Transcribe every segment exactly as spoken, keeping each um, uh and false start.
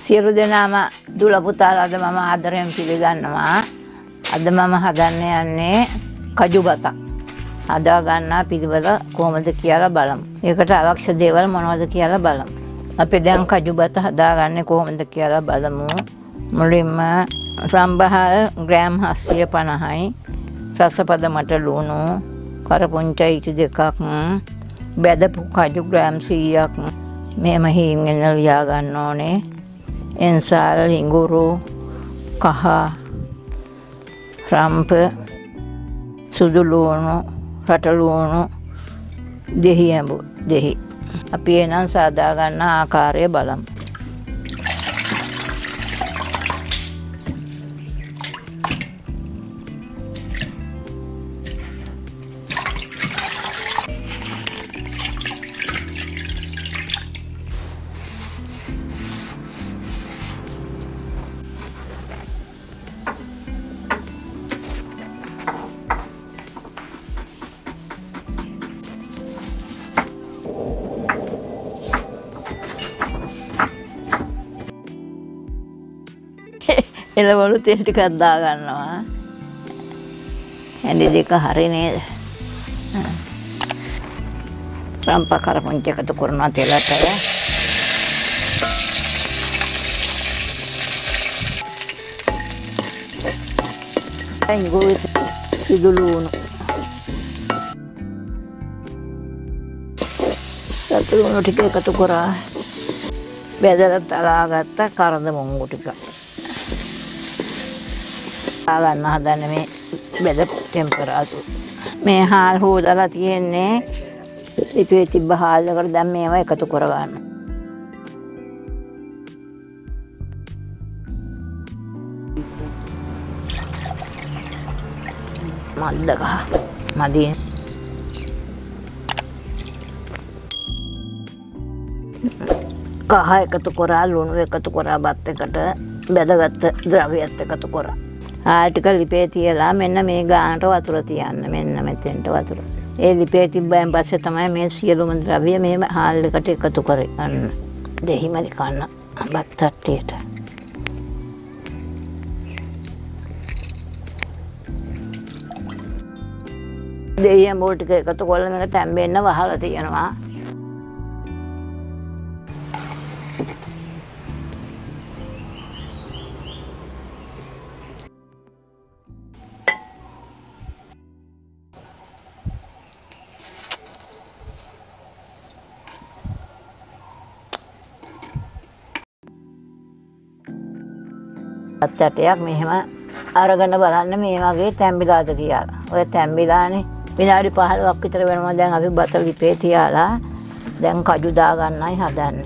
සියලු දෙනාම දුල පුතාලා අද මම ආදරයෙන් පිළිගන්නවා. අද මම හදන්න යන්නේ කජු බතක්. හදා ගන්නා පිළිවෙල කොහොමද කියලා බලමු. ඒකට අවශ්‍ය දේවල් මොනවද කියලා බලමු. අපි දැන් කජු බත හදාගන්නේ කොහොමද කියලා බලමු. මුලින්ම සම්බහල් ග්‍රෑම් හත්සිය පනහයි, රසපද මට ලුණු, කරපුංචා ඉටි දෙකක්, බෙදපු කජු ග්‍රෑම් සීයක් මෙහෙම හීන්ගෙන ලියා ගන්න ඕනේ. එන්සාල්, ඉඟුරු, කහ, රම්ප, සුදු ලුණු, රට ලුණු, දෙහි ඇඹු දෙහි. අපි එනම් සාදා ගන්න ආකාරය බලමු. එළවලු තෙල් ටිකක් දා ගන්නවා. හැඳි දෙක හරි නේද? රම්ප කරපොංච එකතු කරනවා තෙලට. ඉඟුරු, සුදු ලුණු, රතු ලුණු ටික එකතු කරා බෙදලා තලා ගත්ත කරඳ මොංගු ටික ගන්න හදන්න මේ බෙද ටෙම්පරාදු. මේ හාල් හොදලා තියෙන්නේ ලිපේ තිබ්බ හාල්ලකට. දැන් මේවා එකතු කරගන්න. මද්දක මදි. කහ එකතු කරා, ලුණු එකතු කරා, බත් එකට බෙදගත්ත ද්‍රව්‍යත් එකතු කරා. හාල් ටික ලිපේ තියලා මෙන්න මේ ගානට වතුර තියන්න. මෙන්න මෙතෙන්ට වතුර. ඒ ලිපේ තිබ්බයින් පස්සේ තමයි මේ සියලුම ද්‍රව්‍ය මේ හාල් එකට එකතු කරගන්න. දෙහිමලි කන්න බත් තට්ටියට. දෙහියන් බෝල් ටික එකතු කරලා මේක තැම්බෙන්න වහලා තියෙනවා. අත්තටයක් මෙහෙම අරගෙන බලන්න මේ වගේ තැම්බිලාද කියලා. ඔය තැම්බිලානේ විනාඩි පහළොවක් විතර වෙනවා. දැන් අපි බත ලිපේ තියාලා දැන් කජු දා ගන්නයි හදන්නේ.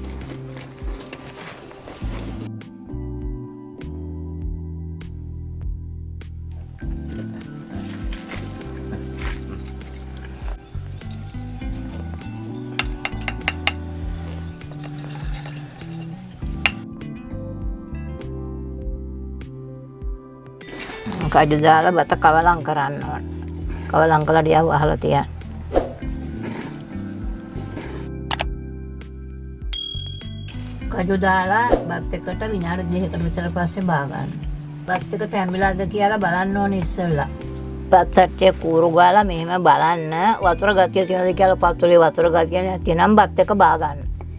කජු දාලා බත කවලම් කරන්න ඕන. කවලම් කළා ඩියව අහලා තියන්න. කජු දාලා බත් එකට විනාඩි දෙකකට විතර පස්සේ බා ගන්න. බත් එක තැඹිලාද කියලා බලන්න ඕනේ ඉස්සෙල්ලා. බත් ඇටේ කූරු ගාලා මෙහෙම බලන්න වතුර ගතිය තියෙනවද කියලා. පතුලේ වතුර ගතිය නැතිනම් බත් එක බා ගන්න.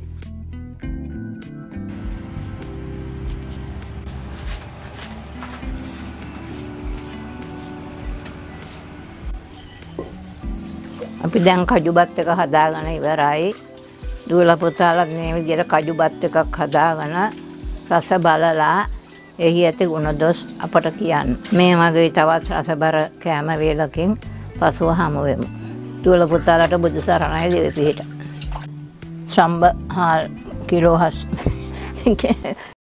අපි දැන් කජු බත් එක හදාගෙන ඉවරයි. දුවලා පුතාලා මේ විදිහට කජු බත් එකක් හදාගෙන රස බලලා එහි ඇති ගුණ දොස් අපට කියන්න. මේ වගේ තවත් රසබර කෑම වේලකින් පසුව හමු වෙමු. දුවලා පුතාලාට බුදු සරණයි දෙවි පිහිට. සම්බ හාල් කිලෝ හස්